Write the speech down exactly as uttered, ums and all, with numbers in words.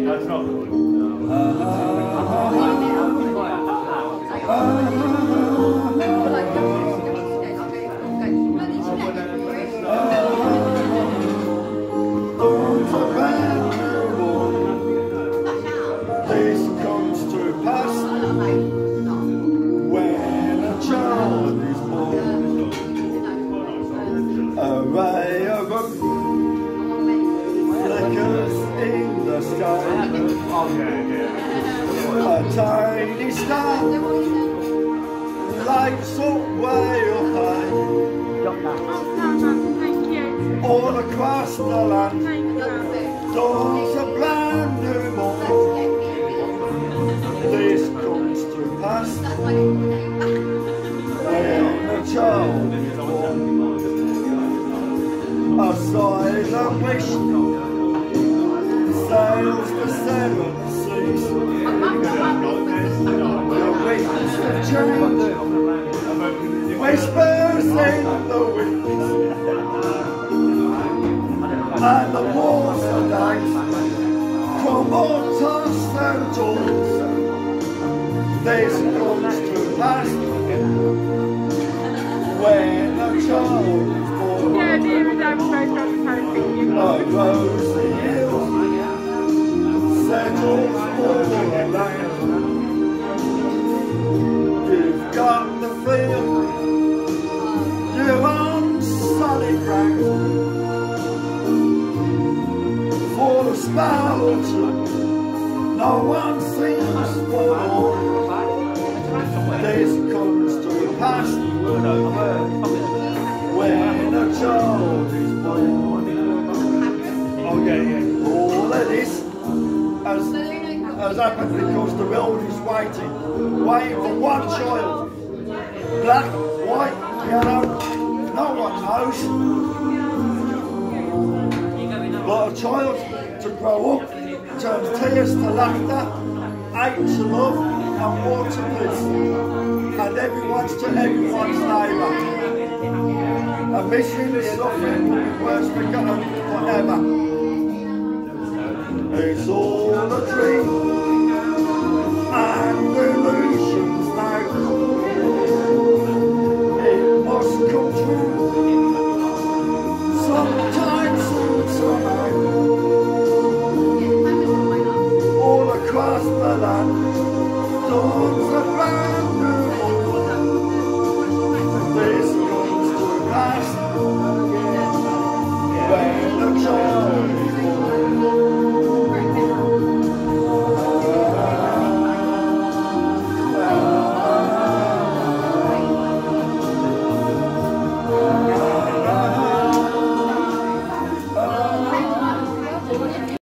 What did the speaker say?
That's not good. This comes to pass when a child is born. A ray of hope flickers in the sky. A tiny star lights up way up high. All across the land, dawns a brand new morn. This comes to pass when a child is born. A silent wish sails the seven seas. The winds of change whispers in the winds, and the walls of night come on tossed and tossed. This comes to pass when a child is born. Yeah, David, I'm so proud of A rosy hill settles all around. You've got the feel, you're on solid ground, full of sparrows, no one seems forlorn. This comes to pass when a child is born. Oh yeah, yeah. All of this has, has happened because the world is waiting, waiting for one child. Black, white, yellow, no one knows. But a child to grow up turns tears to laughter, hate to love, and war to peace. And everyone's to everyone's neighbour. A mission is suffering, words forgotten forever. It's all a dream and illusion.